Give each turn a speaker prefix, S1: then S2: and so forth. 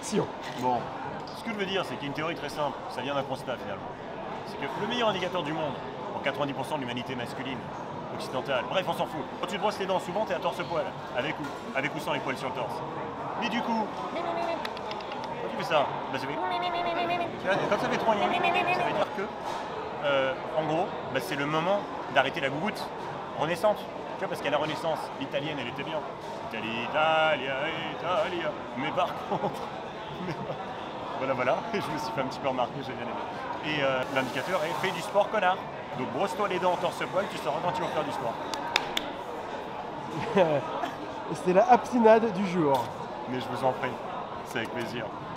S1: perfection.
S2: Bon, ce que je veux dire, c'est qu'il y a une théorie très simple, ça vient d'un constat finalement. C'est que le meilleur indicateur du monde, pour 90% de l'humanité masculine, occidentale, bref, on s'en fout. Quand tu te brosses les dents, souvent t'es à torse-poil, avec ou sans les poils sur le torse. Mais du coup, quand tu fais ça, bah ça fait... Quand ça fait trop, ça veut dire que, en gros, bah c'est le moment d'arrêter la gougoute renaissante. Tu vois, parce qu'à la Renaissance, l'italienne, elle était bien. Italia. Mais par contre... Voilà, et je me suis fait un petit peu remarquer, j'ai bien aimé. Et l'indicateur est fais du sport, connard. Donc brosse-toi les dents en torse-poil, tu sauras quand tu vas faire du sport.
S1: C'était la absinade du jour.
S2: Mais je vous en prie, c'est avec plaisir.